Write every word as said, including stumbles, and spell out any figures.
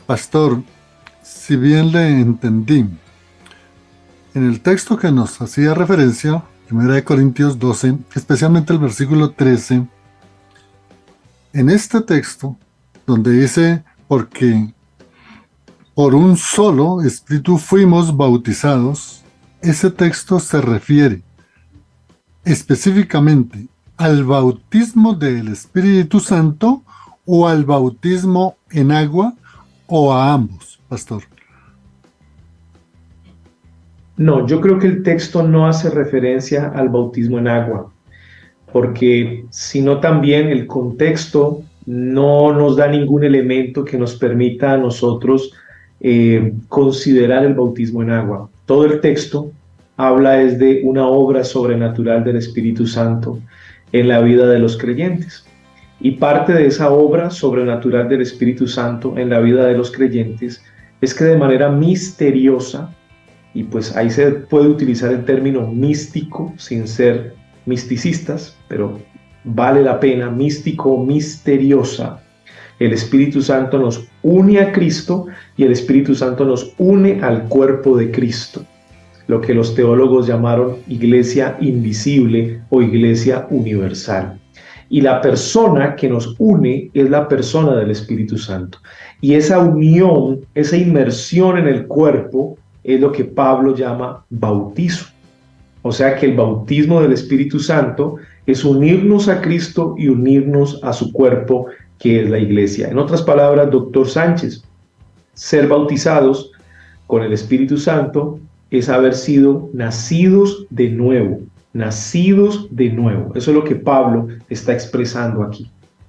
Pastor, si bien le entendí, en el texto que nos hacía referencia, primera de Corintios doce, especialmente el versículo trece, en este texto, donde dice, porque por un solo Espíritu fuimos bautizados, ese texto se refiere específicamente al bautismo del Espíritu Santo o al bautismo en agua o a ambos, pastor. No, yo creo que el texto no hace referencia al bautismo en agua, porque sino también el contexto no nos da ningún elemento que nos permita a nosotros eh, considerar el bautismo en agua. Todo el texto habla es de una obra sobrenatural del Espíritu Santo en la vida de los creyentes. Y parte de esa obra sobrenatural del Espíritu Santo en la vida de los creyentes es que de manera misteriosa, y pues ahí se puede utilizar el término místico sin ser misticistas, pero vale la pena, místico, misteriosa. El Espíritu Santo nos une a Cristo y el Espíritu Santo nos une al cuerpo de Cristo, lo que los teólogos llamaron iglesia invisible o iglesia universal. Y la persona que nos une es la persona del Espíritu Santo. Y esa unión, esa inmersión en el cuerpo es lo que Pablo llama bautizo. O sea que el bautismo del Espíritu Santo es unirnos a Cristo y unirnos a su cuerpo, que es la iglesia. En otras palabras, doctor Sánchez, ser bautizados con el Espíritu Santo es haber sido nacidos de nuevo, nacidos de nuevo. Eso es lo que Pablo está expresando aquí.